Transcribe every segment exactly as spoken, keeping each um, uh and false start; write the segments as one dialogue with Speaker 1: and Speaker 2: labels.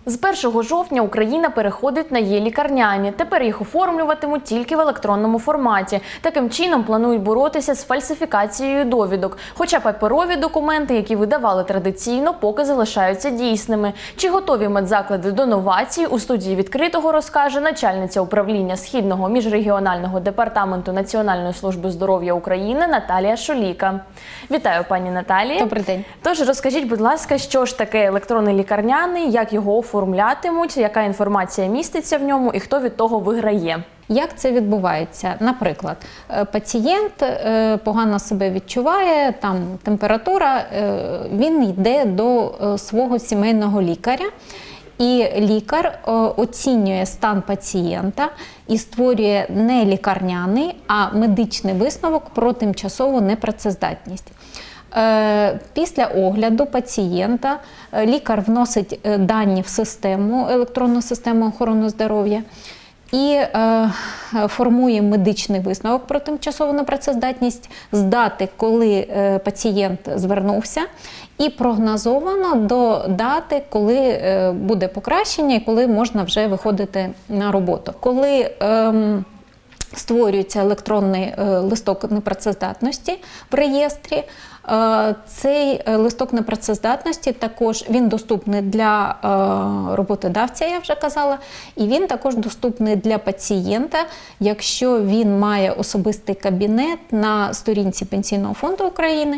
Speaker 1: З першого жовтня Україна переходить на є-лікарняні. Тепер їх оформлюватимуть тільки в електронному форматі. Таким чином планують боротися з фальсифікацією довідок. Хоча паперові документи, які видавали традиційно, поки залишаються дійсними. Чи готові медзаклади до новацій, у студії «Відкритого» розкаже начальниця управління Східного міжрегіонального департаменту Національної служби здоров'я України Наталія Шуліка. Вітаю, пані Наталія.
Speaker 2: Добрий день.
Speaker 1: Тож розкажіть, будь ласка, що ж таке електронний лікарняний, як його оформлятимуть, яка інформація міститься в ньому і хто від того виграє?
Speaker 2: Як це відбувається? Наприклад, пацієнт погано себе відчуває, там температура, він йде до свого сімейного лікаря. І лікар оцінює стан пацієнта і створює не лікарняний, а медичний висновок про тимчасову непрацездатність. Після огляду пацієнта лікар вносить дані в систему, електронну систему охорони здоров'я і е, формує медичний висновок про тимчасову непрацездатність з дати, коли е, пацієнт звернувся, і прогнозовано до дати, коли е, буде покращення і коли можна вже виходити на роботу. Коли е, створюється електронний листок непрацездатності в реєстрі, цей листок непрацездатності також він доступний для роботодавця, я вже казала, і він також доступний для пацієнта, якщо він має особистий кабінет на сторінці Пенсійного фонду України.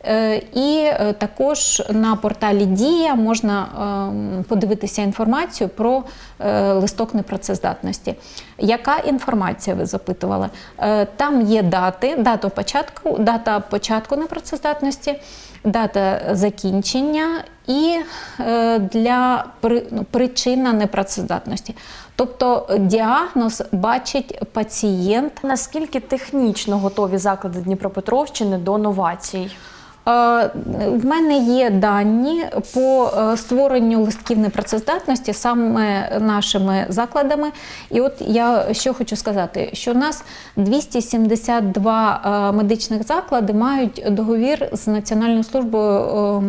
Speaker 2: І також на порталі «Дія» можна подивитися інформацію про листок непрацездатності. Яка інформація, ви запитували? Там є дати, дата початку, дата початку непрацездатності, дата закінчення і для причина непрацездатності. Тобто діагноз бачить пацієнт.
Speaker 1: Наскільки технічно готові заклади Дніпропетровщини до новацій?
Speaker 2: В мене є дані по створенню листків непрацездатності саме нашими закладами. І от я що хочу сказати, що у нас двісті сімдесят два медичних заклади мають договір з Національною службою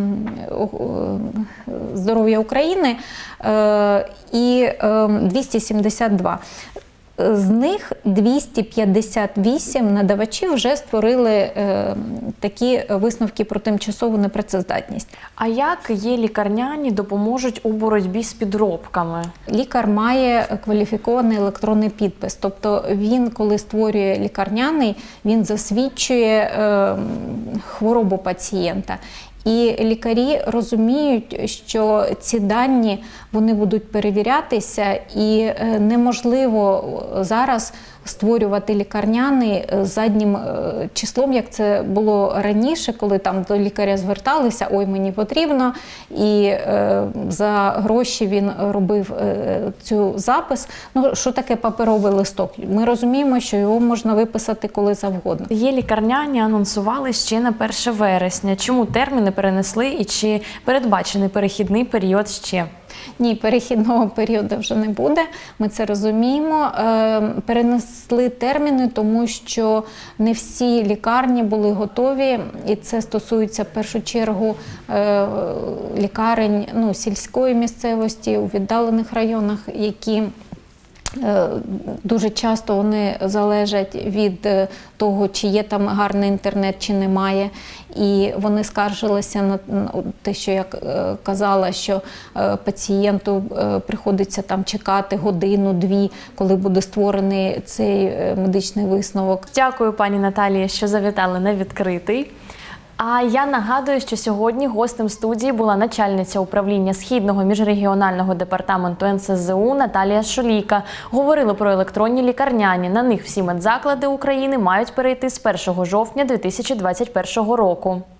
Speaker 2: здоров'я України, і двісті сімдесят два. З них двісті п'ятдесят вісім надавачів вже створили е, такі висновки про тимчасову непрацездатність.
Speaker 1: А як є-лікарняні допоможуть у боротьбі з підробками?
Speaker 2: Лікар має кваліфікований електронний підпис. Тобто він, коли створює лікарняний, він засвідчує е, хворобу пацієнта. І лікарі розуміють, що ці дані вони будуть перевірятися, і неможливо зараз створювати лікарняний заднім числом, як це було раніше, коли там до лікаря зверталися, ой, мені потрібно, і е, за гроші він робив е, цю запис. Ну, що таке паперовий листок? Ми розуміємо, що його можна виписати коли завгодно.
Speaker 1: Є-лікарняні анонсували ще на перше вересня. Чому терміни перенесли і чи передбачений перехідний період ще?
Speaker 2: Ні, перехідного періоду вже не буде, ми це розуміємо. Перенесли терміни, тому що не всі лікарні були готові, і це стосується в першу чергу лікарень ну, сільської місцевості, у віддалених районах, які дуже часто вони залежать від того, чи є там гарний інтернет, чи немає. І вони скаржилися на те, що я казала, що пацієнту приходиться там чекати годину-дві, коли буде створений цей медичний висновок.
Speaker 1: Дякую, пані Наталія, що завітали на «Відкритий». А я нагадую, що сьогодні гостем студії була начальниця управління Східного міжрегіонального департаменту ен ес зе у Наталія Шуліка. Говорили про електронні лікарняні. На них всі медзаклади України мають перейти з першого жовтня дві тисячі двадцять першого року.